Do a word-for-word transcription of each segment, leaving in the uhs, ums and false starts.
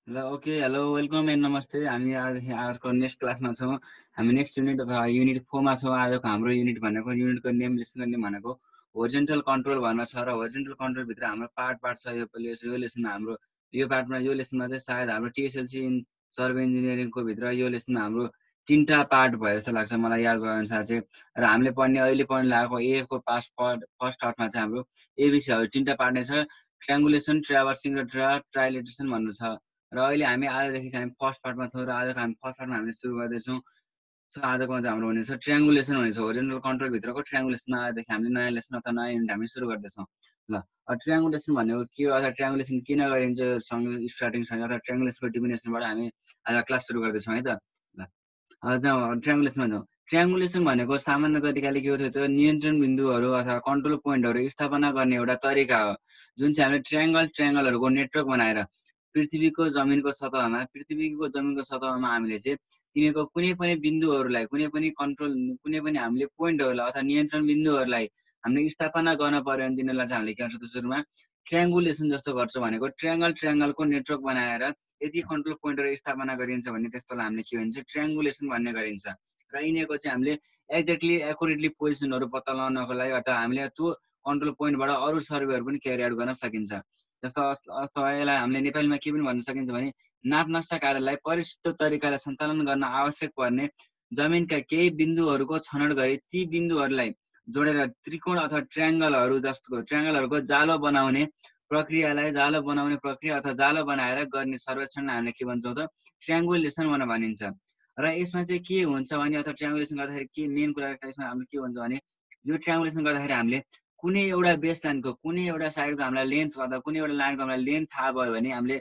ल okay hello welcome and नमस्ते। हामी आजदेखि अर्को नेक्स्ट क्लासमा छौँ। हामी नेक्स्ट युनिट अथवा युनिट फोरमा छौँ। आजको हाम्रो युनिट भनेको युनिटको नेम लिसन गर्ने भनेको होरिजेन्टल कन्ट्रोल भन्न छ र होरिजेन्टल कन्ट्रोलभित्र हाम्रो पार्ट पार्ट छ। यो यो लेसनमा हाम्रो यो पार्टमा यो लेसनमा चाहिँ सायद हाम्रो टिएसएलसी इन सर्वे इन्जिनियरिङको भित्र यो लेसनमा हाम्रो तिनवटा पार्ट भयो जस्तो लाग्छ मलाई याद भए अनुसार चाहिँ। र हामीले पढ्ने अहिले पढ्ने लागेको ए को पास पार्ट फर्स्ट पार्टमा चाहिँ हाम्रो एबिसीहरू तिनवटा पार्ट नै छ। ट्राङ्गुलेसन, ट्राभर्सिङ र ट्रा ट्राइलेटेसन भन्नु छ। र अहिले हामी आजदेखि चाहिँ हामी फर्स्ट पार्टमा छौँ र आजको हामी फर्स्ट पार्टमा हामीले सुरु गर्दैछौँ। सो आजकोमा चाहिँ हाम्रो हुनेछ ट्रायङ्गुलेसन हुनेछ। होरिजेन्टल कन्ट्रोलभित्रको ट्रायङ्गुलेसनमा आजदेखि हामीले नयाँ लेसन अथवा नयाँ युनिट हामी सुरु गर्दैछौँ। ल ट्रायङ्गुलेसन भनेको के हो अथवा ट्रायङ्गुलेसन किन गरिन्छ सँग स्टार्टिङसँग अथवा ट्रायङ्गुलेसनको डिफिनेसनबाट हामी आज क्लास सुरु गर्दैछौँ है त। ल जाउँ ट्रायङ्गुलेसनमा जाउँ। ट्रायङ्गुलेसन भनेको सामान्य तरिकाले के हो त नियन्त्रण बिन्दुहरू अथवा कन्ट्रोल पोइन्टहरू स्थापना गर्ने एउटा तरिका हो जुन चाहिँ हामीले ट्रायङ्गल ट्रायङ्गलहरूको नेटवर्क बनाएर पृथ्वीको जमिनको सतहमा पृथ्वीको जमिनको सतहमा हामीले चाहिँ तिनीहरूको कुनै पनि बिन्दुहरूलाई कुनै पनि कन्ट्रोल कुनै पनि हामीले पोइन्टहरूलाई अथवा नियन्त्रण बिन्दुहरूलाई हामीले स्थापना गर्न पर्यो भने तिनीहरूलाई चाहिँ हामीले के गर्छ सुरुमा ट्रायङ्गुलेसन जस्तो गर्छ भनेको ट्रायङ्गल ट्रायङ्गलको नेटवर्क बनाएर यदि कन्ट्रोल पोइन्टहरू स्थापना गरिन्छ भने त्यस्तोलाई हामीले के भन्छ ट्रायङ्गुलेसन भन्ने गरिन्छ। र यिनीहरूको चाहिँ हामीले एक्ज्याक्टली एकुरेटली पोजिसनहरू पत्ता लगाउनको लागि अथवा हामीले त्यो कन्ट्रोल पोइन्टबाट अरू सर्वेहरू पनि क्यारी आउट गर्न सकिन्छ। जस्तो अथवा यसलाई हामीले नेपालीमा के पनि भन्न सकिन्छ भने नापनक्सा कार्यलाई परिष्कृत तरिकाले सञ्चालन गर्न आवश्यक पर्ने जमिनका केही बिन्दुहरूको छनौट गरी ती बिन्दुहरूलाई जोडेर त्रिकोण अथवा ट्रायङ्गलहरू जस्तो ट्रायङ्गलहरूको जालो बनाउने प्रक्रियालाई जालो बनाउने प्रक्रिया अथवा जालो बनाएर गर्ने सर्वेक्षणलाई हामीले के भन्छौँ त ट्रायङ्गुलेसन भनेर भनिन्छ। र यसमा चाहिँ के हुन्छ भने अथवा ट्रायङ्गुलेसन गर्दाखेरि के मेन कुरा यसमा हाम्रो के हुन्छ भने यो ट्रायङ्गुलेसन गर्दाखेरि हामीले कुनै एउटा बेस लाइनको कुनै एउटा साइडको हामीलाई लेन्थ अथवा कुनै एउटा लाइनको हामीलाई लेन्थ थाहा भयो भने हामीले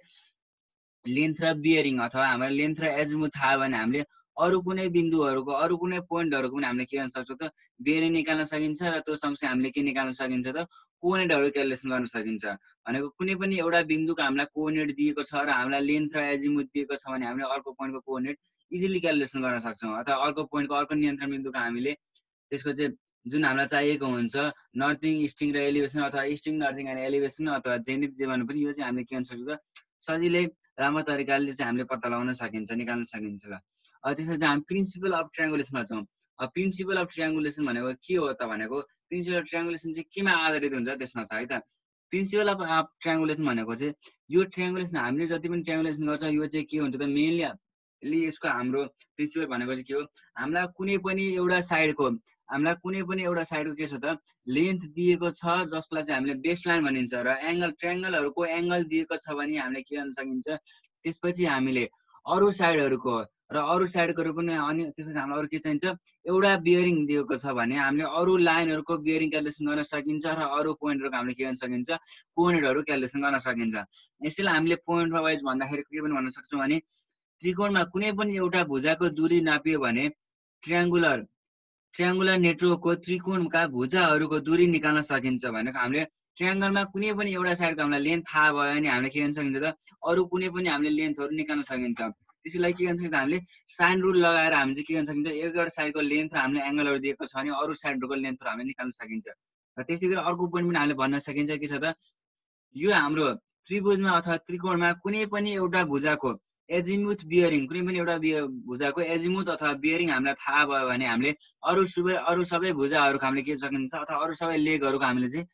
लेन्थ र बियरिङ अथवा हाम्रो लेन्थ र एजमुथ थाहा भयो भने हामीले अरू कुनै बिन्दुहरूको अरू कुनै पोइन्टहरूको पनि हामीले के गर्न सक्छौँ त बियरिङ निकाल्न सकिन्छ र त्यो सँगसँगै हामीले के निकाल्न सकिन्छ त कोअर्डिनेटहरू क्यालकुलेसन गर्न सकिन्छ। भनेको कुनै पनि एउटा बिन्दुको हामीलाई कोअर्डिनेट दिएको छ र हामीलाई लेन्थ र एजिमुथ दिएको छ भने हामीले अर्को पोइन्टको कोअर्डिनेट इजिली क्यालकुलेसन गर्न सक्छौँ अथवा अर्को पोइन्टको अर्को नियन्त्रण बिन्दुको हामीले त्यसको चाहिँ जुन हामीलाई चाहिएको हुन्छ नर्थिङ इस्टिङ र एलिभेसन अथवा इस्टिङ नर्थिङ एन्ड एलिभेसन अथवा जेनिथ जे भन्नु पनि यो चाहिँ हामीले के गर्न सक्छौँ त सजिलै राम्रो तरिकाले चाहिँ हामीले पत्ता लगाउन सकिन्छ निकाल्न सकिन्छ। ल त्यसपछि हामी प्रिन्सिपल अफ ट्रायङ्गुलेसनमा छौँ। प्रिन्सिपल अफ ट्रायङ्गुलेसन भनेको के हो त भनेको प्रिन्सिपल अफ ट्रायङ्गुलेसन चाहिँ केमा आधारित हुन्छ त्यसमा छ है त। प्रिन्सिपल अफ अफ ट्रायङ्गुलेसन भनेको चाहिँ यो ट्रायङ्गुलेसन हामीले जति पनि ट्रायङ्गुलेसन गर्छ यो चाहिँ के हुन्छ त मेनली यसको हाम्रो प्रिन्सिपल भनेको चाहिँ के हो हामीलाई कुनै पनि एउटा साइडको हामीलाई कुनै पनि एउटा साइडको के छ त लेन्थ दिएको छ जसलाई चाहिँ हामीले बेस लाइन भनिन्छ र एङ्गल ट्रायङ्गलहरूको एङ्गल दिएको छ भने हामीले के गर्न सकिन्छ त्यसपछि हामीले अरू साइडहरूको र अरू साइडकोहरू पनि अनि त्यसपछि हामीलाई अरू के चाहिन्छ एउटा बियरिङ दिएको छ भने हामीले अरू लाइनहरूको बियरिङ क्यालकुलेसन गर्न सकिन्छ र अरू पोइन्टहरूको हामीले के गर्न सकिन्छ पोइन्टहरू क्यालकुलेसन गर्न सकिन्छ। यसैले हामीले पोइन्ट वाइज भन्दाखेरि के पनि भन्न सक्छौँ भने त्रिकोणमा कुनै पनि एउटा भुजाको दूरी नापियो भने ट्रायङ्गुलर ट्रायङ्गुलर नेटवर्कको त्रिकोणका भुजाहरूको दूरी निकाल्न सकिन्छ। भनेको हामीले ट्रायङ्गलमा कुनै पनि एउटा साइडको हामीलाई लेन्थ थाहा भयो भने हामीले के गर्न सकिन्छ त अरू कुनै पनि हामीले लेन्थहरू निकाल्न सकिन्छ। त्यसैलाई के गर्न सकिन्छ हामीले साइन रुल लगाएर हामी चाहिँ के गर्न सकिन्छ एउटा साइडको लेन्थ र हामीले एङ्गलहरू दिएको छ भने अरू साइडहरूको लेन्थहरू हामीले निकाल्न सकिन्छ। र त्यस्तै गरी अर्को पोइन्ट पनि हामीले भन्न सकिन्छ के छ त यो हाम्रो त्रिभुजमा अथवा त्रिकोणमा कुनै पनि एउटा भुजाको एजिमुथ बियरिङ कुनै पनि एउटा भुजाको एजिमुथ अथवा बियरिङ हामीलाई थाहा भयो भने हामीले अरू सबै अरू सबै भुजाहरूको हामीले के सकिन्छ अथवा अरू सबै लेगहरूको हामीले चाहिँ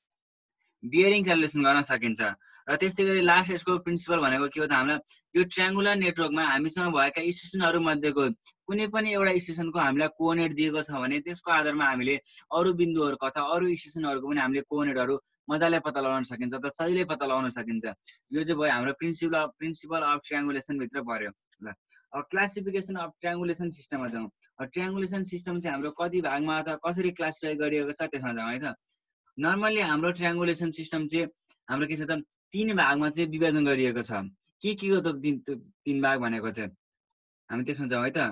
बियरिङ क्यालकुलेसन गर्न सकिन्छ। र त्यस्तै गरी लास्ट यसको प्रिन्सिपल भनेको के हो त हामीलाई यो ट्रायङ्गुलर नेटवर्कमा हामीसँग भएका स्टेसनहरू मध्येको कुनै पनि एउटा स्टेसनको हामीलाई कोअर्डिनेट दिएको छ भने त्यसको आधारमा हामीले अरू बिन्दुहरूको अथवा अरू स्टेसनहरूको पनि हामीले कोअर्डिनेटहरू मजाले पत्ता लगाउन सकिन्छ अथवा सजिलै पत्ता लगाउन सकिन्छ। यो चाहिँ भयो हाम्रो principal of principal of triangulation भित्र पर्यो। ल अब क्लासिफिकेसन अफ ट्रायङ्गुलेसन सिस्टममा जाउँ। ट्रायङ्गुलेसन सिस्टम चाहिँ हाम्रो कति भागमा अथवा कसरी क्लासिफाई गरिएको छ त्यसमा जाउँ है त। नर्मली हाम्रो ट्रायङ्गुलेसन सिस्टम चाहिँ हाम्रो के छ त तीन भागमा चाहिँ विभाजन गरिएको छ। के के हो त तीन तीन भाग भनेको चाहिँ हामी त्यसमा जाउँ है त।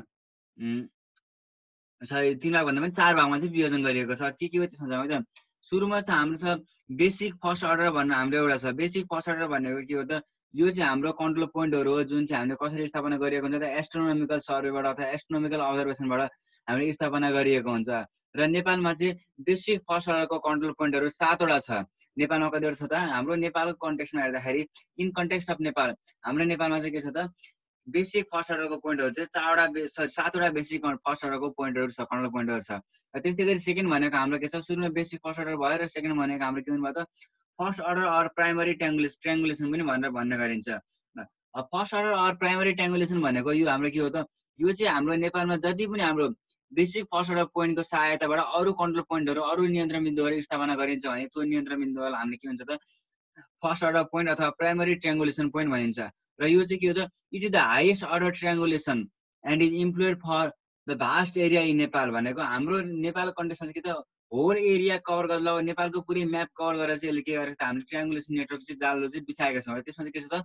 सरी तीन भाग भन्दा पनि चार भागमा चाहिँ विभाजन गरिएको छ। के के हो त्यसमा जाउँ है त। सुरुमा चाहिँ हाम्रो छ बेसिक फर्स्ट अर्डर भन्ने हाम्रो एउटा छ। बेसिक फर्स्ट अर्डर भनेको के हो त यो चाहिँ हाम्रो कन्ट्रोल पोइन्टहरू हो जुन चाहिँ हामीले कसरी स्थापना गरिएको हुन्छ त एस्ट्रोनोमिकल सर्वेबाट अथवा एस्ट्रोनोमिकल अब्जर्भेसनबाट हामीले स्थापना गरिएको हुन्छ। र नेपालमा चाहिँ बेसिक फर्स्ट अर्डरको कन्ट्रोल पोइन्टहरू सातवटा छ। नेपालमा कतिवटा छ त हाम्रो नेपालको कन्टेक्स्टमा हेर्दाखेरि इन कन्टेक्स्ट अफ नेपाल हाम्रो नेपालमा चाहिँ के छ त बेसिक फर्स्ट अर्डरको पोइन्टहरू चाहिँ चारवटा सातवटा बेसिक फर्स्ट अर्डरको पोइन्टहरू छ कन्ट्रोल पोइन्टहरू छ र त्यस्तै गरी सेकेन्ड भनेको हाम्रो के छ सुरुमा बेसिक फर्स्ट अर्डर भयो र सेकेन्ड भनेको हाम्रो के भन्नुभयो त first order or primary triangulation triangulation पनि भनेर भन्ने गरिन्छ first order or primary triangulation भनेको यो हाम्रो के हो त यो चाहिँ हाम्रो नेपालमा जति पनि हाम्रो बेसिक फर्स्ट अर्डर पोइन्टको सहायताबाट अरू कन्ट्रोल पोइन्टहरू अरू नियन्त्रण बिन्दुहरू स्थापना गरिन्छ भने त्यो नियन्त्रण बिन्दुहरूलाई हामीले के भन्छ त फर्स्ट अर्डर पोइन्ट अथवा प्राइमरी ट्याङ्गुलेसन पोइन्ट भनिन्छ र यो चाहिँ के हो त it is the highest order triangulation and is employed for the vast area in Nepal भनेको हाम्रो नेपाल कन्टेक्स्टमा चाहिँ के त होल एरिया कभर गरेर नेपालको पुरै म्याप कभर गरेर चाहिँ यसले के गरेको छ हामीले ट्रायङ्गुलेसन नेटवर्क चाहिँ जालो चाहिँ बिछाएका छौँ र त्यसमा चाहिँ के छ त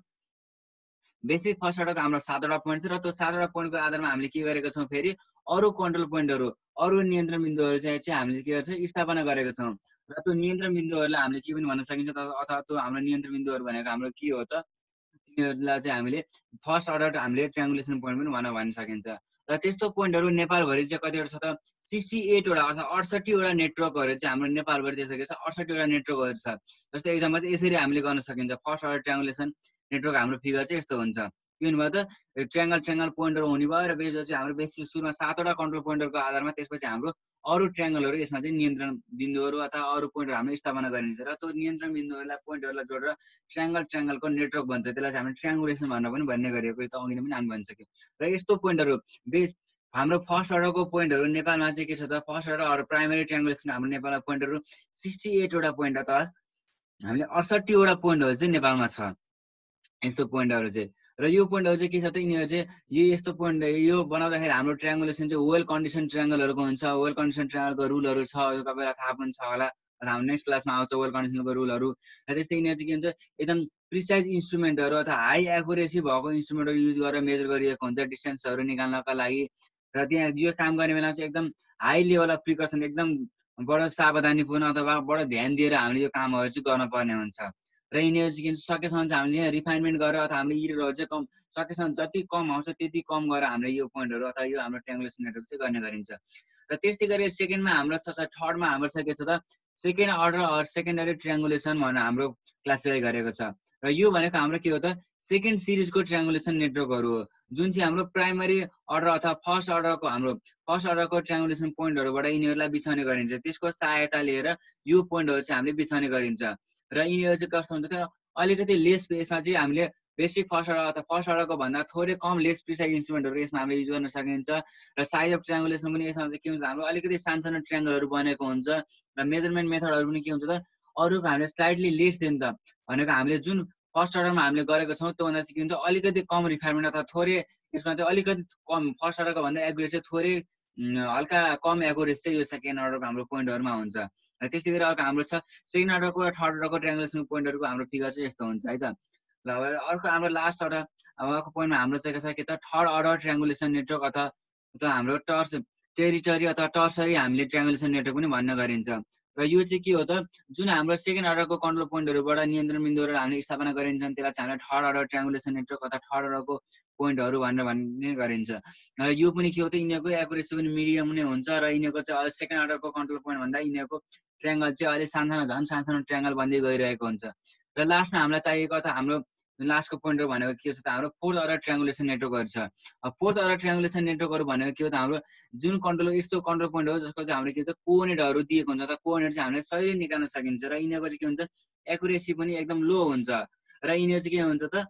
बेसिक फर्स्ट अर्डरको हाम्रो सातवटा पोइन्ट छ र त्यो सातवटा पोइन्टको आधारमा हामीले के गरेका छौँ फेरि अरू कन्ट्रोल पोइन्टहरू अरू नियन्त्रण बिन्दुहरू चाहिँ चाहिँ हामीले के गर्छ स्थापना गरेका छौँ र त्यो नियन्त्रण बिन्दुहरूलाई हामीले के पनि भन्न सकिन्छ अथवा त्यो हाम्रो नियन्त्रण बिन्दुहरू भनेको हाम्रो के हो त तिनीहरूलाई चाहिँ हामीले फर्स्ट अर्डर हामीले ट्रायङ्गुलेसन पोइन्ट पनि भन्न भन्न सकिन्छ र त्यस्तो पोइन्टहरू नेपालभरि चाहिँ कतिवटा छ त सिक्सटी एटवटा अथवा अडसठीवटा नेटवर्कहरू चाहिँ हाम्रो नेपालभरि त्यसरी छ अडसठीवटा नेटवर्कहरू छ जस्तै एक्जाममा चाहिँ यसरी हामीले गर्न सकिन्छ फर्स्ट अर्डर ट्रायङ्गुलेसन नेटवर्क हाम्रो फिगर चाहिँ यस्तो हुन्छ के भन्नुभयो त ट्रायङ्गल ट्रायङ्गल पोइन्टहरू हुने भयो र बेस चाहिँ हाम्रो बेसी सुरुमा सातवटा कन्ट्रोल पोइन्टहरूको आधारमा त्यसपछि हाम्रो अरू ट्रायङ्गलहरू यसमा चाहिँ नियन्त्रण बिन्दुहरू अथवा अरू पोइन्टहरू हामीले स्थापना गरिन्छ र त्यो नियन्त्रण बिन्दुहरूलाई पोइन्टहरूलाई जोडेर ट्रायङ्गल ट्रायङ्गलको नेटवर्क भन्छ त्यसलाई चाहिँ हामीले ट्रायङ्गुलेसन भनेर पनि भन्ने गरिएको त अघि पनि हामी भनिसक्यो र यस्तो पोइन्टहरू बेस हाम्रो फर्स्ट अर्डरको पोइन्टहरू नेपालमा चाहिँ के छ त फर्स्ट अर्डर अरू प्राइमरी ट्रायङ्गुलेसन हाम्रो नेपालमा पोइन्टहरू सिक्सटी एटवटा पोइन्ट अथवा हामीले अडसठीवटा पोइन्टहरू चाहिँ नेपालमा छ यस्तो पोइन्टहरू चाहिँ र यो पोइन्टहरू चाहिँ के छ त यिनीहरू चाहिँ यो यस्तो पोइन्ट यो बनाउँदाखेरि हाम्रो ट्रायङ्गुलेसन चाहिँ वेल कन्डिसन ट्रायङ्गलहरूको हुन्छ वेल कन्डिसन ट्रायङ्गलको रुलहरू छ यो तपाईँलाई थाहा पनि छ होला हाम्रो नेक्स्ट क्लासमा आउँछ वेल कन्डिसनको रुलहरू र त्यस्तै यिनीहरू चाहिँ के हुन्छ एकदम प्रिसाइज इन्स्ट्रुमेन्टहरू अथवा हाई एकुरेसी भएको इन्स्ट्रुमेन्टहरू युज गरेर मेजर गरिएको हुन्छ डिस्टेन्सहरू निकाल्नका लागि र त्यहाँ यो काम गर्ने बेला चाहिँ एकदम हाई लेभल अफ प्रिकसन एकदम बडो सावधानीपूर्ण अथवा बडो ध्यान दिएर हामीले यो कामहरू चाहिँ गर्नुपर्ने हुन्छ र यिनीहरू चाहिँ सकेसम्म चाहिँ हामीले रिफाइनमेन्ट गरेर अथवा हामीले इरहरू चाहिँ कम सकेसम्म जति कम आउँछ त्यति कम गरेर हामीले यो पोइन्टहरू अथवा यो हाम्रो ट्रायङ्गुलेसन नेटवर्क चाहिँ गर्ने गरिन्छ र त्यस्तै गरी सेकेन्डमा हाम्रो छ थर्डमा हाम्रो छ के छ त second order or secondary triangulation भनेर हाम्रो क्लासिफाई गरेको छ र यो भनेको हाम्रो के हो त सेकेन्ड सिरिजको ट्रायङ्गुलेसन नेटवर्कहरू हो जुन चाहिँ हाम्रो प्राइमरी अर्डर अथवा फर्स्ट अर्डरको हाम्रो फर्स्ट अर्डरको ट्रायङ्गुलेसन पोइन्टहरूबाट यिनीहरूलाई बिछाउने गरिन्छ त्यसको सहायता लिएर यो पोइन्टहरू चाहिँ हामीले बिछाउने गरिन्छ र यिनीहरू चाहिँ कस्तो हुन्छ त अलिकति लेस यसमा चाहिँ हामीले बेसिक फर्स्ट अर्डर अथवा फर्स्ट अर्डरको भन्दा थोरै कम लेस प्रिसाइज इन्स्ट्रुमेन्टहरू यसमा हामीले युज गर्न सकिन्छ र साइज अफ ट्रायङ्गुलेसन पनि यसमा चाहिँ के हुन्छ हाम्रो अलिकति सानसानो ट्रायङ्गलहरू बनेको हुन्छ र मेजरमेन्ट मेथडहरू पनि के हुन्छ त अरूको हामीले स्लाइडली लेस दिन्छ त भनेको हामीले जुन फर्स्ट अर्डरमा हामीले गरेको छौँ त्योभन्दा चाहिँ के हुन्छ अलिकति कम रिफाइनमेन्ट अथवा थोरै यसमा चाहिँ अलिकति कम फर्स्ट अर्डरको भन्दा एकुरेसी चाहिँ थोरै हल्का कम एकुरेसी चाहिँ यो सेकेन्ड अर्डरको हाम्रो पोइन्टहरूमा हुन्छ र त्यस्तै गरी अर्को हाम्रो छ सेकेन्ड अर्डरको र थर्ड अर्डरको ट्रायङ्गुलेसन पोइन्टहरूको हाम्रो फिगर चाहिँ यस्तो हुन्छ है त ल अर्को हाम्रो लास्ट अर्डर अब अर्को पोइन्टमा हाम्रो चाहिँ के छ के त थर्ड अर्डर ट्रायङ्गुलेसन नेटवर्क अथवा अथवा हाम्रो टर्स टेरिटरी अथवा टर्सरी हामीले ट्रायङ्गुलेसन नेटवर्क पनि भन्न गरिन्छ र यो चाहिँ के हो त जुन हाम्रो सेकेन्ड अर्डरको कन्ट्रोल पोइन्टहरूबाट नियन्त्रण बिन्दुहरू हामीले स्थापना गरिन्छन् त्यसलाई चाहिँ हामीले थर्ड अर्डर ट्रायङ्गुलेसन नेटवर्क अथवा थर्ड अर्डरको पोइन्टहरू भनेर भन्ने गरिन्छ र यो पनि के हो त यिनीहरूको एकुरेसी पनि मिडियम नै हुन्छ र यिनीहरूको चाहिँ सेकेन्ड अर्डरको कन्ट्रोल पोइन्ट भन्दा यिनीहरूको ट्रायङ्गल चाहिँ अलिक सानसानो झन् सानसानो ट्रायङ्गल बन्दै गइरहेको हुन्छ र लास्टमा हामीलाई चाहिएको अथवा हाम्रो लास्टको पोइन्टहरू भनेको के छ त हाम्रो फोर्थ अर्डर ट्रायङ्गुलेसन नेटवर्कहरू छ फोर्थ अर्डर ट्रायङ्गुलेसन नेटवर्कहरू भनेको के हो त हाम्रो जुन कन्ट्रोल यस्तो कन्ट्रोल पोइन्ट हो जसको चाहिँ हामीले के भन्छ कोअर्डिनेटहरू दिएको हुन्छ त कोअर्डिनेट चाहिँ हामीले सही निकाल्न सकिन्छ र यिनीहरूको चाहिँ के हुन्छ एकुरेसी पनि एकदम लो हुन्छ र यिनीहरू चाहिँ के हुन्छ त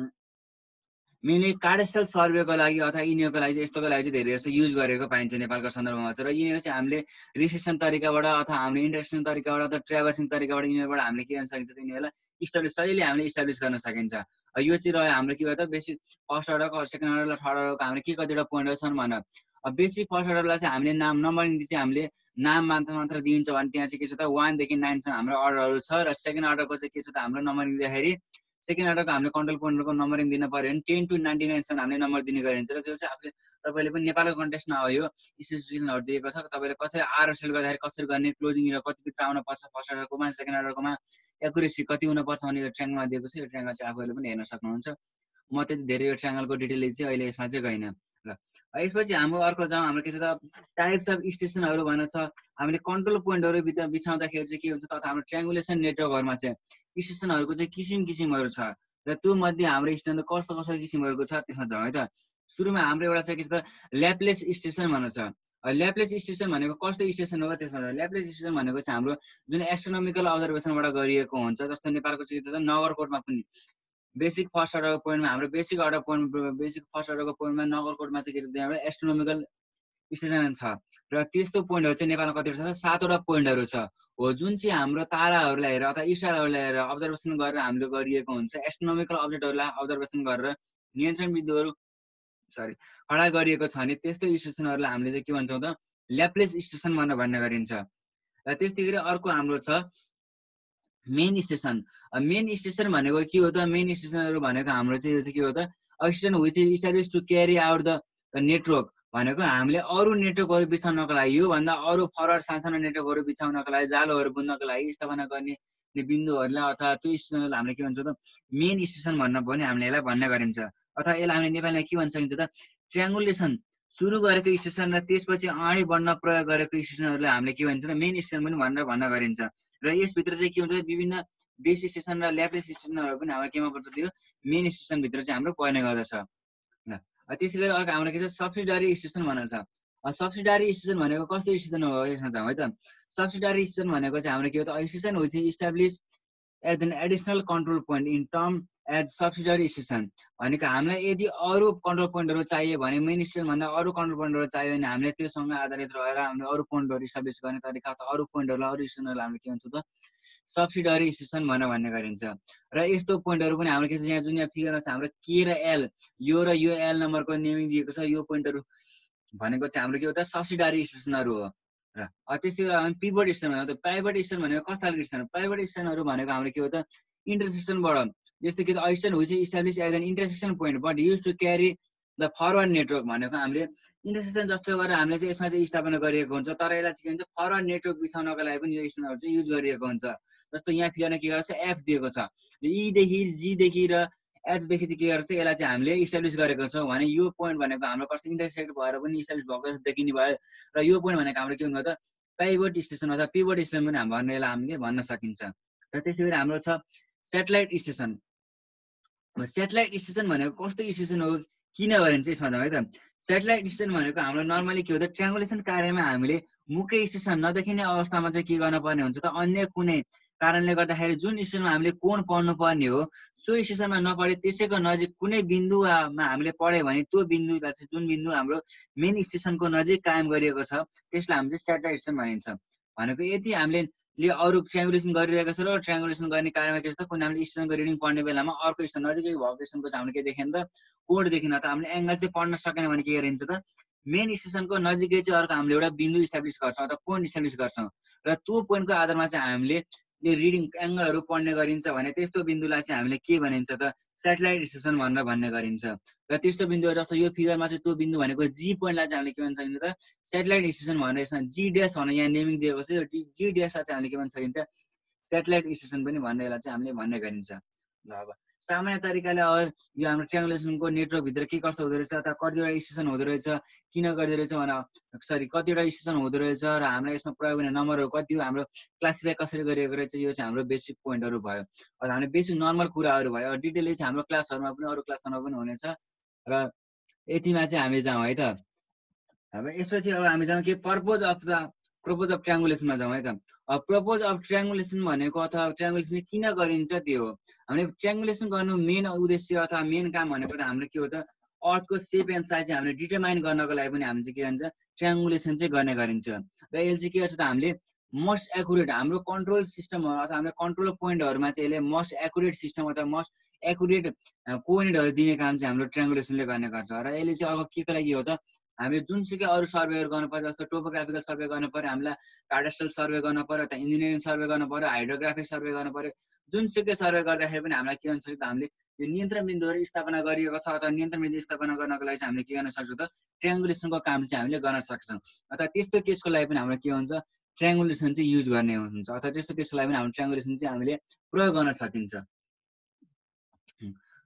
मेनली कार्डेस्टल सर्वेको लागि अथवा यिनीहरूको लागि चाहिँ यस्तोको लागि चाहिँ धेरै जस्तो युज गरेको पाइन्छ नेपालको सन्दर्भमा छ र यिनीहरू चाहिँ हामीले रिसेसन तरिकाबाट अथवा हामीले इन्टरसेसन तरिकाबाट अथवा ट्राभर्सिङ तरिकाबाट यिनीहरूबाट हामीले के गर्न सकिन्छ यिनीहरूलाई इस्टाब्लिस सहितले हामीले इस्टाब्लिस गर्न सकिन्छ यो चाहिँ रह्यो हाम्रो के भयो त बेसिक फर्स्ट अर्डरको सेकेन्ड अर्डर थर्ड अर्डरको हामीले के कतिवटा पोइन्टहरू छन् भनेर बेसिक फर्स्ट अर्डरलाई चाहिँ हामीले नाम नम्बरिङ चाहिँ हामीले नाम मात्र मात्र दिइन्छ भने त्यहाँ चाहिँ के छ त वानदेखि नाइनसम्म हाम्रो अर्डरहरू छ र सेकेन्ड अर्डरको चाहिँ के छ त हाम्रो नम्बरिङ दिँदाखेरि सेकेन्ड अर्डरको हामीले कन्ट्रोल पोइन्टको नम्बरिङ दिन पऱ्यो भने टेन टु नाइन्टी नाइनसम्म हामीले नम्बर दिने गरिन्छ र त्यो चाहिँ आफूले तपाईँले पनि नेपालको कन्टेक्स्टमा हो यो स्पेसिफिकेसनहरू दिएको छ तपाईँले कसरी आर सेल गर्दाखेरि कसरी गर्ने क्लोजिङ कति भित्र आउनुपर्छ फर्स्ट अर्डरकोमा सेकेन्ड अर्डरकोमा एकुरेसी कति हुनुपर्छ भने यो ट्रायङ्गलमा दिएको छ यो ट्रायङ्गल चाहिँ आफूले पनि हेर्न सक्नुहुन्छ म त्यति धेरै यो ट्रायङ्गलको डिटेल चाहिँ अहिले यसमा चाहिँ गइनँ ल यसपछि हाम्रो अर्को जाउँ हाम्रो के छ त टाइप्स अफ स्टेसनहरू भन्न छ हामीले कन्ट्रोल पोइन्टहरू बिता बिछाउँदाखेरि चाहिँ के हुन्छ तथा हाम्रो ट्रायङ्गुलेसन नेटवर्कहरूमा चाहिँ स्टेसनहरूको चाहिँ किसिम किसिमहरू छ र त्यो मध्ये हाम्रो स्टेसन कस्तो कस्तो किसिमहरूको छ त्यसमा जाउँ है त सुरुमा हाम्रो एउटा चाहिँ के छ त ल्याप्लेस स्टेसन भन्न छ ल्याप्लेस स्टेसन भनेको कस्तो स्टेसन हो त्यसमा ल्याप्लेस स्टेसन भनेको चाहिँ हाम्रो जुन एस्ट्रोनोमिकल अब्जर्भेसनबाट गरिएको हुन्छ जस्तो नेपालको चाहिँ नगरकोटमा पनि बेसिक फर्स्ट अर्डरको पोइन्टमा हाम्रो basic order point basic first अर्डरको पोइन्टमा नगरकोटमा चाहिँ के छ त्यहाँबाट एस्ट्रोनोमिकल स्टेसन छ र त्यस्तो पोइन्टहरू चाहिँ नेपालमा कतिवटा छ सातवटा पोइन्टहरू छ हो जुन चाहिँ हाम्रो ताराहरूलाई हेरेर अथवा स्टारहरूलाई हेरेर अब्जर्भेसन गरेर हामीले गरिएको हुन्छ एस्ट्रोनोमिकल अब्जेक्टहरूलाई अब्जर्भेसन गरेर नियन्त्रण बिन्दुहरू सरी खडा गरिएको छ भने त्यस्तो स्टेसनहरूलाई हामीले चाहिँ के भन्छौँ त ल्याप्लेस स्टेसन भनेर भन्ने गरिन्छ र त्यस्तै गरी अर्को हाम्रो छ मेन स्टेसन मेन स्टेसन भनेको के हो त मेन स्टेसनहरू भनेको हाम्रो चाहिँ यो चाहिँ के हो त station which is establish to carry out the network भनेको हामीले अरू नेटवर्कहरू बिछाउनको लागि योभन्दा अरू फरवर्ड सानसानो नेटवर्कहरू बिछाउनको लागि जालोहरू बुन्नको लागि स्थापना गर्ने बिन्दुहरूलाई अथवा त्यो स्टेसनहरूलाई हामीले के भन्छौँ त मेन स्टेसन भन्न पनि हामीले यसलाई भन्ने गरिन्छ अथवा यसलाई हामीले नेपालीमा के भन्न सकिन्छ त ट्रायङ्गुलेसन सुरु गरेको स्टेसन र त्यसपछि अगाडि बढ्न प्रयोग गरेको स्टेसनहरूलाई हामीले के भन्छ त मेन स्टेसन पनि भनेर भन्न गरिन्छ र यसभित्र चाहिँ के हुन्छ विभिन्न बेस स्टेसन र ल्याप्लेस स्टेसनहरू पनि हाम्रो केमा पर्छ त्यो मेन स्टेसनभित्र चाहिँ हाम्रो पर्ने गर्दछ त्यसै गरी अर्को हाम्रो के छ सब्सिडरी स्टेसन भन्छ सब्सिडरी स्टेसन भनेको कस्तो स्टेसन हो यसमा जाउँ है त सब्सिडरी स्टेसन भनेको चाहिँ हाम्रो के हो त station which is establish as an additional control point in term as subsidiary station भनेको हामीलाई यदि अरू कन्ट्रोल पोइन्टहरू चाहियो भने मेन स्टेसनभन्दा अरू कन्ट्रोल पोइन्टहरू चाहियो भने हामीले त्योसँग आधारित रहेर हामीले अरू पोइन्टहरू इस्टाब्लिस गर्ने तरिका अथवा अरू पोइन्टहरूलाई अरू स्टेसनहरूलाई हामीले के भन्छ त सब्सिडरी स्टेसन भनेर भन्ने गरिन्छ र यस्तो पोइन्टहरू पनि हाम्रो के छ यहाँ जुन यहाँ फिगरमा छ हाम्रो के र एल यो र यो एल नम्बरको नेमिङ दिएको छ यो पोइन्टहरू भनेको चाहिँ हाम्रो के हो त सब्सिडरी स्टेसनहरू हो र त्यसै गरी हामी पिभट स्टेसन भन्छौँ प्राइभेट स्टेसन भनेको कस्तो खालको स्टेसन प्राइभेट स्टेसनहरू भनेको हाम्रो के हो त इन्टरसेक्सनबाट जस्तो कि station which is establish as an intersection point but use to carry the forward network भनेको हामीले इन्टरसेक्सन जस्तो गरेर हामीले चाहिँ यसमा चाहिँ स्थापना गरिएको हुन्छ तर यसलाई चाहिँ के भन्छ फरवर्ड नेटवर्क बिछाउनको लागि पनि यो स्टेसनहरू चाहिँ युज गरिएको हुन्छ जस्तो यहाँ फिगरमा के गर्छ एफ दिएको छ ईदेखि जीदेखि र एचदेखि चाहिँ के गर्छ यसलाई चाहिँ हामीले इस्टाब्लिस गरेको छौँ भने यो पोइन्ट भनेको हाम्रो कस्तो इन्टरसेक्ट भएर पनि इस्टाब्लिस भएको जस्तो देखिने भयो र यो पोइन्ट भनेको हाम्रो के हुन्छ त प्राइभेट स्टेसन अथवा पिभट स्टेसन पनि हामी भन्ने यसलाई हामीले भन्न सकिन्छ र त्यसै गरी हाम्रो छ सेटेलाइट स्टेसन सेटेलाइट स्टेसन भनेको कस्तो स्टेसन हो किन गरिन्छ यसमा है त सेटेलाइट स्टेसन भनेको हाम्रो नर्मली के हो त ट्रायङ्गुलेसन कार्यमा हामीले मुख्य स्टेसन नदेखिने अवस्थामा चाहिँ के गर्न पर्ने हुन्छ त अन्य कुनै कारणले गर्दाखेरि जुन स्टेसनमा हामीले कोण पढ्नु पर्ने हो सो स्टेसनमा नपढे त्यसैको नजिक कुनै बिन्दुमा हामीले पढ्यो भने त्यो बिन्दुलाई चाहिँ जुन बिन्दु हाम्रो मेन स्टेसनको नजिक कायम गरिएको छ त्यसलाई हामी चाहिँ सेटेलाइट स्टेसन भनिन्छ भनेको यदि हामीले अरू ट्रायङ्गुलेसन गरिरहेको छ र ट्रायङ्गुलेसन गर्ने कार्यमा के छ त कुनै हामीले स्टेसनको रिडिङ पढ्ने बेलामा अर्को स्टेसन नजिकै भएको स्टेसनको चाहिँ हामीले के देखेन त कोड देखिन त हामीले एङ्गल चाहिँ पढ्न सकेन भने के गरिन्छ त मेन स्टेसनको नजिकै चाहिँ अर्को हामीले एउटा बिन्दु इस्टाब्लिस गर्छौँ अथवा पोइन्ट इस्टाब्लिस गर्छौँ र त्यो पोइन्टको आधारमा चाहिँ हामीले यो रिडिङ एङ्गलहरू पढ्ने गरिन्छ भने त्यस्तो बिन्दुलाई चाहिँ हामीले के भनिन्छ त सेटेलाइट स्टेसन भनेर भन्ने गरिन्छ र त्यस्तो बिन्दु जस्तो यो फिगरमा चाहिँ त्यो बिन्दु भनेको जी पोइन्टलाई चाहिँ हामीले के भन्न सकिन्छ त सेटेलाइट स्टेसन भनेर यसमा जी ड्यास भनेर यहाँ नेमिङ दिएको छ यो जी ड्यासलाई चाहिँ हामीले के भन्न सकिन्छ सेटेलाइट स्टेसन पनि भन्ने यसलाई चाहिँ हामीले भन्ने गरिन्छ ल अब सामान्य तरिकाले यो हाम्रो ट्रायङ्गुलेसनको नेटवर्कभित्र के कस्तो हुँदो रहेछ अथवा कतिवटा स्टेसन हुँदो रहेछ किन गर्दो रहेछ भने सरी कतिवटा स्टेसन हुँदो रहेछ र हामीलाई यसमा प्रयोग हुने नम्बरहरू कति हो हाम्रो क्लासिफाई कसरी गरिएको रहेछ यो चाहिँ हाम्रो बेसिक पोइन्टहरू भयो अब हामीले बेसिक नर्मल कुराहरू भयो डिटेलली चाहिँ हाम्रो क्लासहरूमा पनि अरू क्लासहरूमा पनि हुनेछ र यतिमा चाहिँ हामी जाउँ है त अब यसपछि अब हामी जाउँ के purpose of the propose of ट्रायङ्गुलेसनमा जाउँ है त अब प्रोपोज अफ ट्रायङ्गुलेसन भनेको अथवा ट्रायङ्गुलेसन किन गरिन्छ त्यो हो हामीले ट्रायङ्गुलेसन गर्नु मेन उद्देश्य अथवा मेन काम भनेको त हाम्रो के हो त अर्थको सेप एन्ड साइज चाहिँ हामीले डिटरमाइन गर्नको लागि पनि हामी चाहिँ के भन्छ ट्रायङ्गुलेसन चाहिँ गर्ने गरिन्छ र यसले चाहिँ के गर्छ त हामीले मोस्ट एकुरेट हाम्रो कन्ट्रोल सिस्टम अथवा हाम्रो कन्ट्रोल पोइन्टहरूमा चाहिँ यसले मोस्ट एकुरेट सिस्टम अथवा मोस्ट एकुरेट कोअर्डिनेटहरू दिने काम चाहिँ हाम्रो ट्रायङ्गुलेसनले गर्ने गर्छ र यसले चाहिँ अब के को लागि हो त हामीले जुनसुकै अरू सर्वेहरू गर्नु पर्यो जस्तो टोपोग्राफिकल सर्वे गर्नु पर्यो हामीलाई कार्डेस्ट्रल सर्वे गर्नु पर्यो अथवा इन्जिनियरिङ सर्वे गर्नु पर्यो हाइड्रोग्राफिक सर्वे गर्नु पर्यो जुनसुकै सर्वे गर्दाखेरि पनि हामीलाई के गर्न सक्छ हामीले यो नियन्त्रण बिन्दुहरू स्थापना गरिएको छ अथवा नियन्त्रण बिन्दु स्थापना गर्नको लागि चाहिँ हामीले के गर्न सक्छौँ त ट्रायङ्गुलेसनको काम चाहिँ हामीले गर्न सक्छौँ अथवा त्यस्तो केसको लागि पनि हाम्रो के हुन्छ ट्रायङ्गुलेसन चाहिँ युज गर्ने हुन्छ अथवा त्यस्तो केसको लागि पनि हाम्रो ट्रायङ्गुलेसन चाहिँ हामीले प्रयोग गर्न सकिन्छ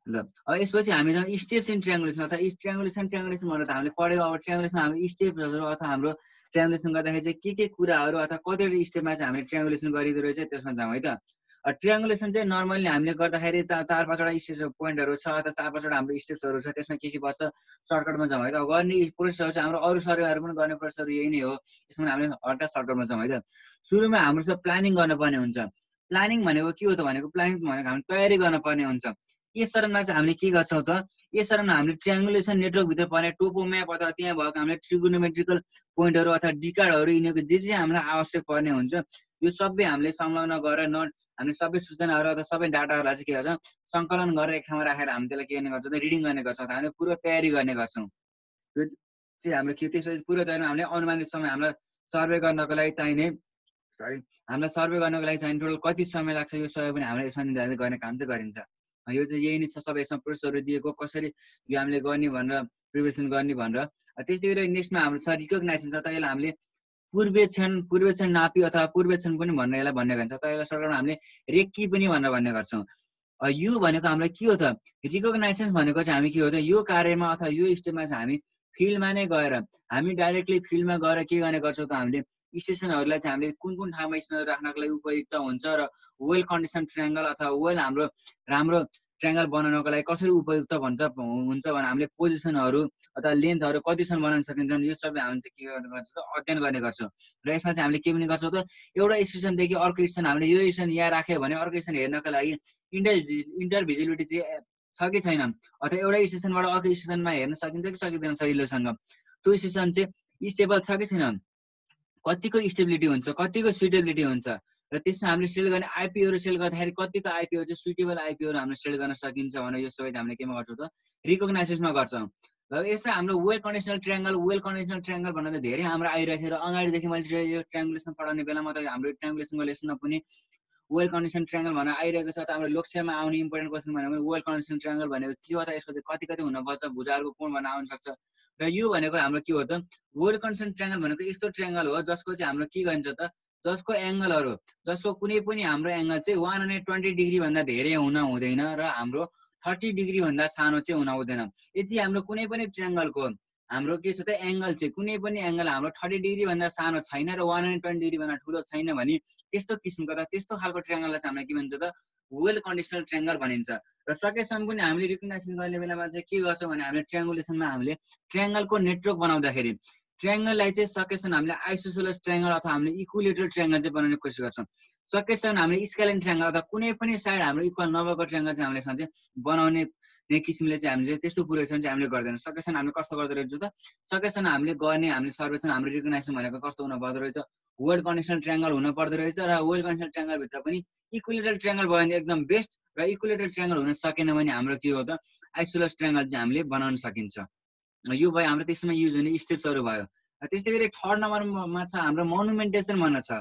ल अब यसपछि हामी जाउँ स्टेप्स इन ट्रायङ्गुलेसन अथवा ट्रायङ्गुलेसन ट्रायङ्गुलेसन भनेर त हामीले पढेको। अब ट्रायङ्गुलेसन हाम्रो स्टेप्सहरू अथवा हाम्रो ट्रायङ्गुलेसन गर्दाखेरि चाहिँ के के कुराहरू अथवा कतिवटा स्टेपमा चाहिँ हामीले ट्रायङ्गुलेसन गरिँदो रहेछ त्यसमा जाउँ है त। ट्रायङ्गुलेसन चाहिँ नर्मली हामीले गर्दाखेरि चार चार पाँचवटा स्टेप पोइन्टहरू छ अथवा चार पाँचवटा हाम्रो स्टेप्सहरू छ, त्यसमा के के पर्छ सर्टकटमा जाउँ है त। गर्ने प्रोसेसहरू चाहिँ हाम्रो अरू सर्वेहरू पनि गर्ने प्रोसेसहरू यही नै हो, यसमा हामीले हल्का सर्टकटमा जाउँ है त। सुरुमा हाम्रो चाहिँ प्लानिङ गर्नुपर्ने हुन्छ। प्लानिङ भनेको के हो त भनेको प्लानिङ भनेको हामीले तयारी गर्नुपर्ने हुन्छ। यस चरणमा चाहिँ हामीले के गर्छौँ त, यस चरणमा हामीले ट्रायङ्गुलेसन नेटवर्कभित्र पर्ने टोपो म्याप अथवा त्यहाँ भएको हामीले ट्रिगोनोमेट्रिकल पोइन्टहरू अथवा डिकार्डहरू यिनीहरूको जे जे हामीलाई आवश्यक पर्ने हुन्छ यो सबै हामीले संलग्न गरेर नोट हामीले सबै सूचनाहरू अथवा सबै डाटाहरूलाई चाहिँ के गर्छौँ सङ्कलन गरेर एक ठाउँमा राखेर हामी त्यसलाई के गर्ने गर्छौँ त रिडिङ गर्ने गर्छौँ, हामीले पुरो तयारी गर्ने गर्छौँ। यो चाहिँ हाम्रो के त्यसपछि पुरो तयारीमा हामीले अनुमानित समय हामीलाई सर्वे गर्नको लागि चाहिने सरी हामीलाई सर्वे गर्नको लागि चाहिने टोटल कति समय लाग्छ यो सबै पनि हामीले यसमा निर्धारित गर्ने काम चाहिँ गरिन्छ। यो चाहिँ यही नै छ, सबै यसमा प्रोसेसहरू दिएको कसरी यो हामीले गर्ने भनेर प्रिपरेसन गर्ने भनेर। त्यस्तै गरी नेक्स्टमा हाम्रो छ रिकग्नाइजेसन छ, त यसलाई हामीले पूर्वेक्षण पूर्वेक्षण नापी अथवा पूर्वेक्षण पनि भनेर यसलाई भन्ने गरिन्छ, त यसलाई सर्टकटमा हामीले रेकी पनि भनेर भन्ने गर्छौँ। यो भनेको हामीलाई के हो त रिकग्नाइजेसन भनेको चाहिँ हामी के हो त यो कार्यमा अथवा यो स्टेपमा चाहिँ हामी फिल्डमा नै गएर हामी डाइरेक्टली फिल्डमा गएर के गर्ने गर्छौँ त हामीले स्टेसनहरूलाई चाहिँ हामीले कुन कुन ठाउँमा स्टेसन राख्नको लागि उपयुक्त हुन्छ र वेल कन्डिसन ट्रायङ्गल अथवा वेल हाम्रो राम्रो ट्रायङ्गल बनाउनको लागि कसरी उपयुक्त भन्छ हुन्छ भने हामीले पोजिसनहरू अथवा लेन्थहरू कतिसम्म बनाउन सकिन्छन् यो सबै हामी चाहिँ के गर्ने गर्छौँ अध्ययन गर्ने गर्छौँ। र यसमा चाहिँ हामीले के पनि गर्छौँ त एउटा स्टेसनदेखि अर्को स्टेसन हामीले यो स्टेसन यहाँ राख्यो भने अर्को स्टेसन हेर्नको लागि इन्टर इन्टर भिजिबिलिटी चाहिँ छ कि छैन अथवा एउटा स्टेसनबाट अर्को स्टेसनमा हेर्न सकिन्छ कि सकिँदैन सजिलोसँग, त्यो स्टेसन चाहिँ स्टेबल छ कि छैन, कतिको स्टेबिलिटी हुन्छ, कतिको सुइटेबिलिटी हुन्छ, र त्यसमा हामीले सेल गर्ने आइपीहरू सेल गर्दाखेरि कतिको आइपीहरू चाहिँ सुइटेबल आइपीहरू हामीले सेल गर्न सकिन्छ भने यो सबै हामीले केमा गर्छौँ त रिकग्नाइजेसनमा गर्छौँ। र यसमा हाम्रो well conditional triangle well conditional triangle भनेर धेरै हाम्रो आइरहेको र अगाडिदेखि मैले यो ट्रायङ्गुलेसन पढाउने बेलामा त हाम्रो ट्रायङ्गुलेसनको लेसनमा पनि वेल कन्डिसन ट्रायङ्गल भनेर आइरहेको छ। त हाम्रो लोकसेवामा आउने इम्पोर्टेन्ट क्वेसन भनेको वेल कन्डिसन ट्रायङ्गल भनेको के हो त यसको चाहिँ कति कति हुनुपर्छ भुजाहरूको कोण भन्न आउन सक्छ। र यो भनेको हाम्रो के हो त वेल कन्डिसन ट्रायङ्गल भनेको यस्तो ट्रायङ्गल हो जसको चाहिँ हाम्रो के गरिन्छ त जसको एङ्गलहरू जसको कुनै पनि हाम्रो एङ्गल चाहिँ वान हन्ड्रेड ट्वेन्टी डिग्रीभन्दा धेरै हुन हुँदैन र हाम्रो थर्टी डिग्रीभन्दा सानो चाहिँ हुन हुँदैन। यदि हाम्रो कुनै पनि ट्रायङ्गलको हाम्रो के छ त एङ्गल चाहिँ कुनै पनि एङ्गल हाम्रो थर्टी डिग्रीभन्दा सानो छैन र वान हन्ड्रेड ट्वेन्टी डिग्रीभन्दा ठुलो छैन भने त्यस्तो किसिमको त त्यस्तो खालको ट्रायङ्गललाई चाहिँ हामीले के भन्छ त वेल कन्डिसनल ट्रायङ्गल भनिन्छ। र सकेसम्म पनि हामीले रिकग्नाइजेसन गर्ने बेलामा चाहिँ के गर्छौँ भने हामीले ट्रायङ्गुलेसनमा हामीले ट्रायङ्गलको नेटवर्क बनाउँदाखेरि ट्रायङ्गललाई चाहिँ सकेसम्म हामीले आइसोसेलेस ट्रायङ्गल अथवा हामीले इक्विलेटरल ट्रायङ्गल चाहिँ बनाउने कोसिस गर्छौँ। सकेसम्म हामीले स्केलिन ट्रायङ्गल अथवा कुनै पनि साइड हाम्रो इक्वल नभएको ट्रायङ्गल चाहिँ हामीले यसमा चाहिँ बनाउने किसिमले चाहिँ हामीले त्यस्तो पुरेसन चाहिँ हामीले गर्दैन। सकेसम्म हामीले कस्तो गर्दो रहेछ त सकेसम्म हामीले गर्ने हामीले सर्वेक्षण हाम्रो रिकग्नाइजेसन भनेको कस्तो हुन पर्दो रहेछ वेल कन्डिसनल ट्रायङ्गल हुन पर्दो रहेछ र वेल कन्डिसनल ट्रायङ्गलभित्र पनि इक्विलेटरल ट्रायङ्गल भयो भने एकदम बेस्ट र इक्विलेटरल ट्रायङ्गल हुन सकेन भने हाम्रो के हो त आइसोलेस ट्रायङ्गल चाहिँ हामीले बनाउन सकिन्छ। यो भयो हाम्रो त्यसमा युज हुने स्टेप्सहरू भयो। त्यस्तै गरी थर्ड नम्बरमा छ हाम्रो मोनुमेन्टेसन भन्न छ।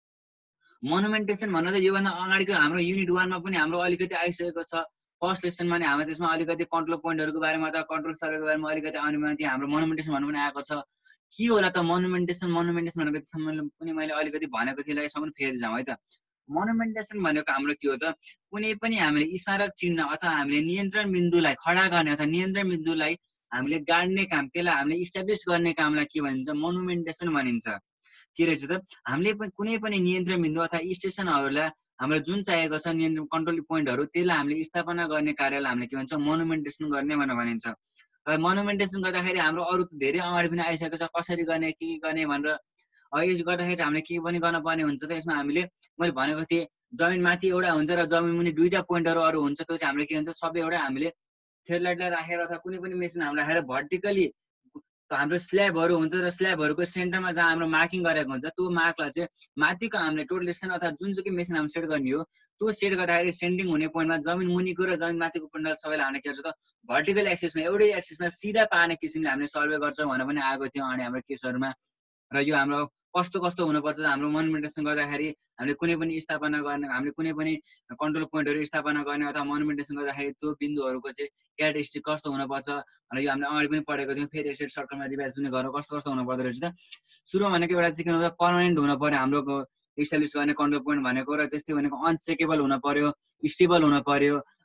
मोनुमेन्टेसन भन्न त योभन्दा अगाडिको हाम्रो युनिट वानमा पनि हाम्रो अलिकति आइसकेको छ फर्स्ट लेसनमा नि हाम्रो त्यसमा अलिकति कन्ट्रोल पोइन्टहरूको बारेमा अथवा कन्ट्रोल सर्वेको बारेमा अलिकति आउने त्यहाँ हाम्रो मोनुमेन्टेसन भन्नु पनि आएको छ। के होला त मोनुमेन्टेसन मोनुमेन्टेसन भनेको त्यसमा पनि मैले अलिकति भनेको थिएँ, यसमा पनि फेरि जाउँ है त। मोनुमेन्टेसन भनेको हाम्रो के हो त कुनै पनि हामीले स्मारक चिन्ह अथवा हामीले नियन्त्रण बिन्दुलाई खडा गर्ने अथवा नियन्त्रण बिन्दुलाई हामीले गाड्ने काम त्यसलाई हामीले इस्टाब्लिस गर्ने कामलाई के भनिन्छ मोनुमेन्टेसन भनिन्छ। के रहेछ त हामीले कुनै पनि नियन्त्रण बिन्दु अथवा स्टेसनहरूलाई हाम्रो जुन चाहिएको छ नियन्त्रण कन्ट्रोल पोइन्टहरू त्यसलाई हामीले स्थापना गर्ने कार्यलाई हामीले के भन्छ मोनुमेन्टेसन गर्ने भनेर भनिन्छ। र मोनुमेन्टेसन गर्दाखेरि हाम्रो अरू धेरै अगाडि पनि आइसकेको छ कसरी गर्ने के गर्ने भनेर यसो गर्दाखेरि हामीले के पनि गर्न पर्ने हुन्छ त यसमा हामीले मैले भनेको थिएँ जमिन माथि एउटा हुन्छ र जमिन मुनि दुईवटा पोइन्टहरू अरू हुन्छ त्यो चाहिँ हामीले के भन्छ सबै एउटा हामीले थ्रेडलाइटलाई राखेर अथवा कुनै पनि मेसिन हामीले राखेर भर्टिकली हाम्रो स्ल्याबहरू हुन्छ र स्ल्याबहरूको सेन्टरमा जहाँ हाम्रो मार्किङ गरेको हुन्छ त्यो मार्कलाई चाहिँ माथिको हामीले टोटल स्ट्यान्ड अथवा जुनसुकै मेसिन हामीले सेट गर्ने हो त्यो सेट गर्दाखेरि सेन्डिङ हुने पोइन्टमा जमिन मुनिको र जमिन माथिको पोइन्टलाई सबैलाई हामीले के गर्छ त भर्टिकल एक्सिसमा एउटै एक्सिसमा सिधा पार्ने किसिमले हामीले सर्वे गर्छौँ भनेर पनि आएको थियो अनि हाम्रो केसहरूमा। र यो हाम्रो कस्तो कस्तो हुनुपर्छ हाम्रो मोनुमेन्टेसन गर्दाखेरि हामीले कुनै पनि स्थापना गर्ने हामीले कुनै पनि कन्ट्रोल पोइन्टहरू स्थापना गर्ने अथवा मोनुमेन्टेसन गर्दाखेरि त्यो बिन्दुहरूको चाहिँ क्यारेक्टरिस्टिक कस्तो हुनुपर्छ र यो हामीले अगाडि पनि पढेको थियौँ फेरि यसरी सर्टकटमा रिभाइज पनि गरेर कस्तो कस्तो हुनुपर्दो रहेछ त। सुरुमा भनेको एउटा चाहिँ के हुन्छ पर्मानेन्ट हुनु पर्यो हाम्रो इस्टाब्लिस गर्ने कन्ट्रोल पोइन्ट भनेको र त्यस्तै भनेको अनसेकेबल हुन पर्यो स्टेबल हुन पर्यो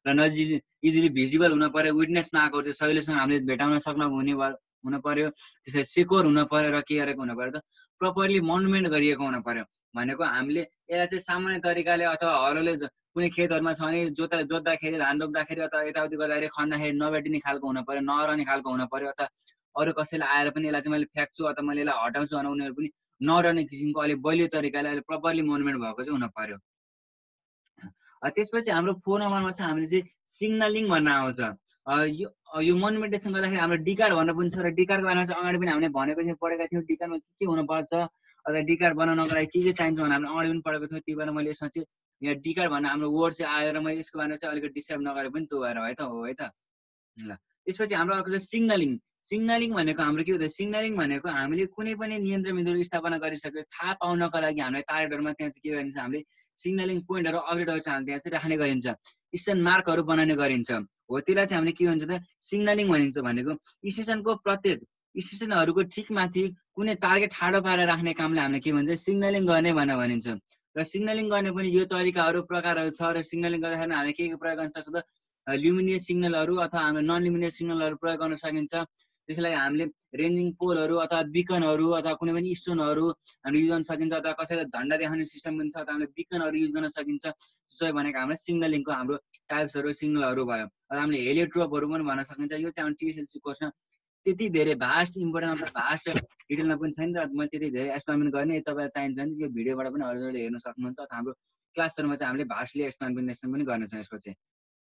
र नजिक इजिली भिजिबल हुन पर्यो, विटनेसमा आएको चाहिँ सहिलेसँग हामीले भेटाउन सक्न हुने हुन पर्यो, त्यसै सेक्योर हुन पर्यो र के गरेको हुन पर्यो त प्रपरली मोनुमेन्ट गरिएको हुन पर्यो। भनेको हामीले यसलाई चाहिँ सामान्य तरिकाले अथवा हलोले कुनै खेतहरूमा छ भने जोत्दा जोत्दाखेरि धान रोप्दाखेरि अथवा यताउति गर्दाखेरि खन्दाखेरि नभेटिने खालको हुन पर्यो, नहराउने खालको हुन पर्यो, अथवा अरू कसैले आएर पनि यसलाई चाहिँ मैले फ्याँक्छु अथवा मैले यसलाई हटाउँछु भने उनीहरू पनि नहराउने किसिमको अलिक बलियो तरिकाले अहिले प्रपरली मोनुमेन्ट भएको चाहिँ हुन पर्यो। त्यसपछि हाम्रो फोर नम्बरमा चाहिँ हामीले चाहिँ सिग्नलिङ भन्न आउँछ। यो यो मोनुमेन्टेसन गर्दाखेरि हाम्रो डिकार्ड भन्न पनि छ र डिकार्डको बारेमा चाहिँ अगाडि पनि हामीले भनेको थियौँ, पढेका थियौँ डिकार्डमा के के हुनुपर्छ अथवा डिकार्ड बनाउनको लागि के के चाहिन्छ भने हामीले अगाडि पनि पढेको थियौँ। त्यही भएर मैले यसमा चाहिँ यहाँ डिकार्ड भन्ने हाम्रो वर्ड चाहिँ आयो र मैले यसको बारेमा चाहिँ अलिकति डिस्क्राइब नगरे पनि त्यो भएर है त हो है त ल। त्यसपछि हाम्रो अर्को चाहिँ सिग्नलिङ। सिग्नलिङ भनेको हाम्रो के हो त सिग्नलिङ भनेको हामीले कुनै पनि नियन्त्रण बिन्दुहरू स्थापना गरिसक्यो थाहा पाउनको लागि हामीले टार्गेटहरूमा त्यहाँ चाहिँ के गरिन्छ हामीले सिग्नलिङ पोइन्टहरू अपडेटहरू चाहिँ हामीले त्यहाँ चाहिँ राख्ने गरिन्छ, स्टेसन मार्कहरू बनाउने गरिन्छ हो। त्यसलाई चाहिँ हामीले के भन्छ त सिग्नलिङ भनिन्छ। भनेको स्टेसनको प्रत्येक स्टेसनहरूको ठिक माथि कुनै टार्गेट ठाडो पारेर राख्ने कामले हामीले के भन्छ सिग्नलिङ गर्ने भनेर भनिन्छ। र सिग्नलिङ गर्ने पनि यो तरिकाहरू प्रकारहरू छ र सिग्नलिङ गर्दाखेरि हामीले के के प्रयोग गर्न सक्छ त ल्युमिनियस सिग्नलहरू अथवा हामीले नन ल्युमिनियस सिग्नलहरू प्रयोग गर्न सकिन्छ। त्यसको लागि हामीले रेन्जिङ पोलहरू अथवा बिकनहरू अथवा कुनै पनि स्टोनहरू हामीले युज गर्न सकिन्छ, अथवा कसैलाई झन्डा देखाउने सिस्टम पनि छ, अथवा हामीले बिकनहरू युज गर्न सकिन्छ। सबै भनेको हाम्रो सिग्नलिङको हाम्रो टाइप्सहरू सिग्नलहरू भयो। अथवा हामीले हेलियोट्रोपहरू पनि भन्न सकिन्छ। यो चाहिँ हाम्रो टिएसएलसी कोर्समा त्यति धेरै भास्ट इम्पोर्टेन्ट भास्ट डिटेलमा पनि छैन र मैले त्यति धेरै एक्सप्लेन गर्ने तपाईँलाई चाहिन्छ भने यो भिडियोबाट पनि हजुरहरूले हेर्न सक्नुहुन्छ, अथवा हाम्रो क्लासहरूमा चाहिँ हामीले भास्टली एक्सप्लेनेसन पनि गर्नेछौँ यसको चाहिँ।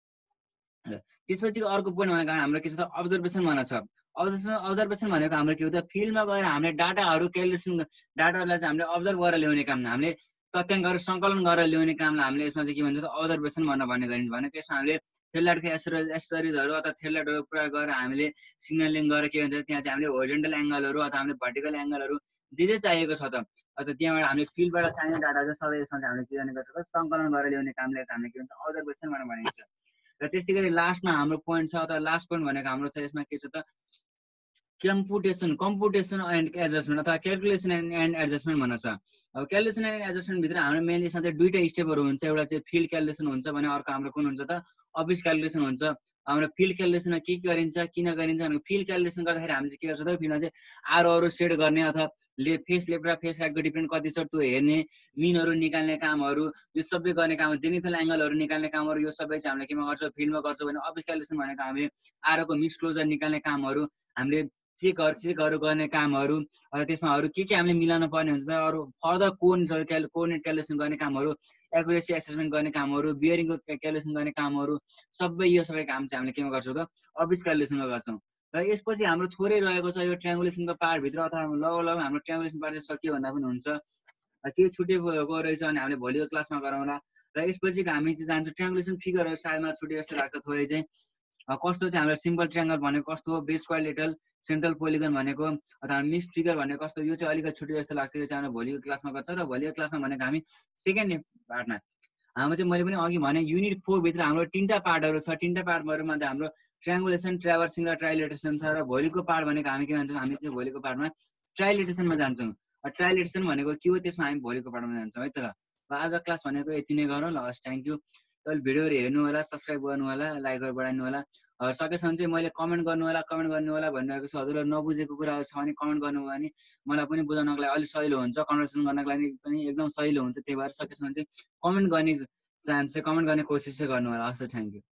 त्यसपछि अर्को पोइन्ट भनेको हाम्रो के छ त अब्जर्भेसन भन्न छ। अब्जर्भेसन अब्जर्भेसन भनेको हाम्रो के हो त फिल्डमा गएर हामीले डाटाहरू क्यालकुलेसन डाटाहरूलाई चाहिँ हामीले अब्जर्भ गरेर ल्याउने काम, हामीले तथ्याङ्कहरू सङ्कलन गरेर ल्याउने कामलाई हामीले यसमा चाहिँ के भन्छ त अब्जर्भेसन भन्न भन्ने गरिन्छ। भनेको यसमा हामीले थ्रेडलाइटको एसर एसरिजहरू अथवा थ्रेडलाइटहरू प्रयोग गरेर हामीले सिग्नलिङ गरेर के भन्छ त्यहाँ चाहिँ हामीले होरिजोन्टल एङ्गलहरू अथवा हामीले भर्टिकल एङ्गलहरू जे जे चाहिएको छ त अथवा त्यहाँबाट हामीले फिल्डबाट चाहिने डाटा चाहिँ सबै यसमा चाहिँ हामीले के गर्ने गर्छ त सङ्कलन गरेर ल्याउने कामलाई चाहिँ हामीले के भन्छ अब्जर्भेसन भनेर भनिन्छ। र त्यस्तै गरी लास्टमा हाम्रो पोइन्ट छ अथवा लास्ट पोइन्ट भनेको हाम्रो छ यसमा के छ त कम्पुटेसन कम्पुटेसन एन्ड एडजस्टमेन्ट अथवा क्यालकुलेसन एन्ड एन्ड एडजस्टमेन्ट भन्न छ। अब क्यालकुलेसन एन्ड एडजस्टमेन्ट भित्र हाम्रो मेनली यसमा चाहिँ दुईवटा स्टेपहरू हुन्छ। एउटा चाहिँ फिल्ड क्यालकुलेसन हुन्छ भने अर्को हाम्रो कुन हुन्छ त अफिस क्यालकुलेसन हुन्छ। हाम्रो फिल्ड क्यालकुलेसनमा के के गरिन्छ किन गरिन्छ भने फिल्ड क्यालकुलेसन गर्दाखेरि हामीले चाहिँ के गर्छ त फिल्डमा चाहिँ आरोहरू सेट गर्ने अथवा ले फेस लेफ्ट र फेस राइटको डिफ्रेन्ट कति छ त्यो हेर्ने, मिनहरू निकाल्ने कामहरू यो सबै गर्ने काम, जेनिथल एङ्गलहरू निकाल्ने कामहरू यो सबै चाहिँ हामीले केमा गर्छौँ फिल्डमा गर्छौँ भने अफिस क्यालकुलेसन भनेको हामीले आरोको मिसक्लोजर निकाल्ने कामहरू, हामीले चेकहरू चेकहरू गर्ने कामहरू, त्यसमा अरू के के हामीले मिलाउनु पर्ने हुन्छ त अरू फर्दर कोर्डिनेटहरू क्याल कोर्डिनेट क्यालकुलेसन गर्ने कामहरू, एक्युरेसी एसेसमेन्ट गर्ने कामहरू, बियरिङको क्यालकुलेसन गर्ने कामहरू सबै यो सबै काम चाहिँ हामीले केमा गर्छौँ त अफिस क्यालकुलेसनमा गर्छौँ। र यसपछि हाम्रो थोरै रहेको छ यो ट्रायङ्गुलेसनको पार्टभित्र अथवा लगभग हाम्रो ट्रायङ्गुलेसन पार्ट चाहिँ सकियो भन्दा पनि हुन्छ। के छुटेको रहेछ भने हामीले भोलिको क्लासमा गरौँला। र यसपछि हामी चाहिँ जान्छौँ ट्रायङ्गुलेसन फिगरहरू सायदमा छुटे जस्तो लाग्छ थोरै चाहिँ कस्तो चाहिँ हाम्रो सिम्पल ट्रायङ्गल भनेको कस्तो हो, बेस क्वाड्रिलेटरल, सेन्ट्रल पोलिगन भनेको अथवा मिक्स्ड फिगर भनेको कस्तो यो चाहिँ अलिकति छुटे जस्तो लाग्छ। यो चाहिँ हाम्रो भोलिको क्लासमा गर्छ र भोलिको क्लासमा भनेको हामी सेकेन्ड पार्टमा हाम्रो चाहिँ मैले पनि अघि भने युनिट फोर भित्र हाम्रो तिनवटा पार्टहरू छ। तिनवटा पार्टहरूमा हाम्रो ट्रायङ्गुलेसन, ट्राभर्सिङ र ट्राइलेटेसन छ। र भोलिको पार्ट भनेको हामी के भन्छौँ हामी चाहिँ भोलिको पार्टमा ट्राइलेटेसनमा जान्छौँ। ट्राइलेटेसन भनेको के हो त्यसमा हामी भोलिको पार्टमा जान्छौँ है त। ल आज क्लास भनेको यति नै गरौँ ल। हस् थ्याङ्क यू। तपाईँले भिडियोहरू हेर्नु होला, सब्सक्राइब गर्नु होला, लाइकहरू बढाइदिनु होला। सकेसम्म चाहिँ मैले कमेन्ट गर्नु होला कमेन्ट गर्नु होला भनिरहेको छु। हजुरलाई नबुझेको कुराहरू छ भने कमेन्ट गर्नु भने मलाई पनि बुझाउनको लागि अलिक सजिलो हुन्छ, कन्भर्सेसन गर्नको लागि पनि एकदम सजिलो हुन्छ। त्यही भएर सकेसम्म चाहिँ कमेन्ट गर्ने चान्स चाहिँ कमेन्ट गर्ने कोसिस चाहिँ गर्नु होला। हस् थ्याङ्क यू।